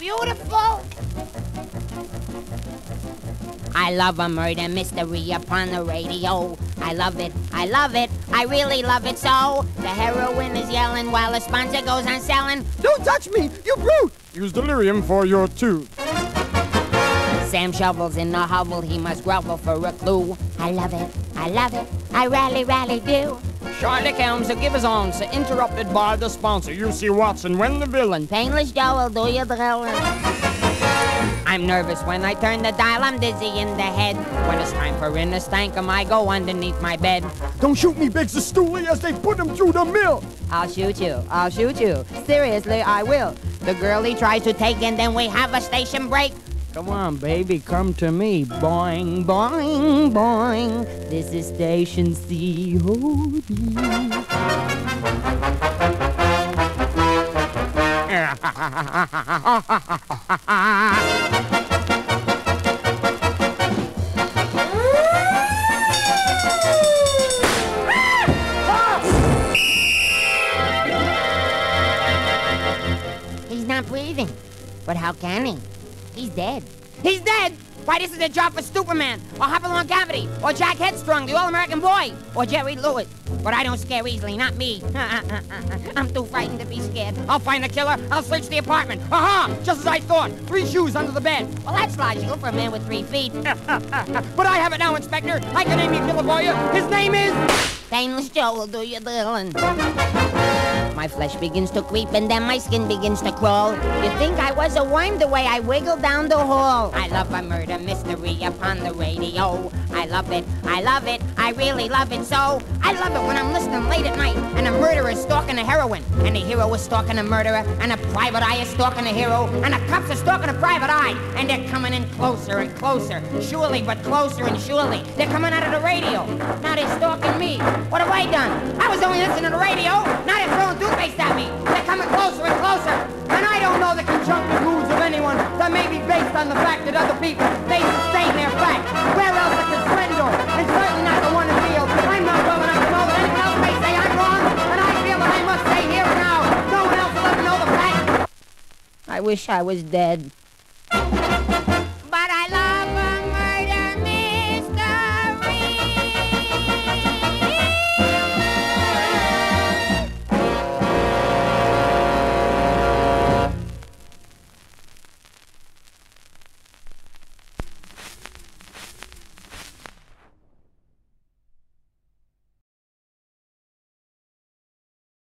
beautiful? I love a murder mystery upon the radio. I love it, I love it, I really love it so. The heroine is yelling while the sponsor goes on selling. Don't touch me, you brute! Use delirium for your tooth. Sam shovels in the hovel, he must grovel for a clue. I love it, I really do. Sherlock Holmes will give his answer, interrupted by the sponsor. You see Watson when the villain. Painless Joe will do your drilling. I'm nervous when I turn the dial, I'm dizzy in the head. When it's time for inner stankum, I go underneath my bed. Don't shoot me, begs the stoolie, as they put him through the mill. I'll shoot you. Seriously, I will. The girl he tries to take, and then we have a station break. Come on, baby, come to me. Boing, boing, boing. This is Station COD. He's not breathing. But how can he? He's dead. He's dead! Why, this is a job for Superman, or Hopalong Cavity, or Jack Headstrong, the All-American Boy, or Jerry Lewis. But I don't scare easily, not me. I'm too frightened to be scared. I'll find the killer, I'll search the apartment. Aha! Just as I thought, 3 shoes under the bed. Well, that's logical for a man with 3 feet. But I have it now, Inspector. I can name your killer for you. His name is... Painless Joe will do your drilling. My flesh begins to creep and then my skin begins to crawl. You think I was a worm the way I wiggle down the hall. I love a murder mystery upon the radio. I love it, I really love it so. I love it when I'm listening late at night and a murderer is stalking a heroine, and a hero is stalking a murderer, and a private eye is stalking a hero, and a cops are stalking a private eye, and they're coming in closer and closer, surely but closer and surely. They're coming out of the radio. Now they're stalking me. What have I done? I was only listening to the radio. Now they're throwing toothpaste at me. They're coming closer and closer. And I don't know the conjunctive moods of anyone that may be based on the fact that other people, they sustain their facts. Where else it could swindle? And certainly not the one in field. I'm not well enough to know that anyone else may say I'm wrong. And I feel that I must stay here and now. No one else will ever know the fact. I wish I was dead.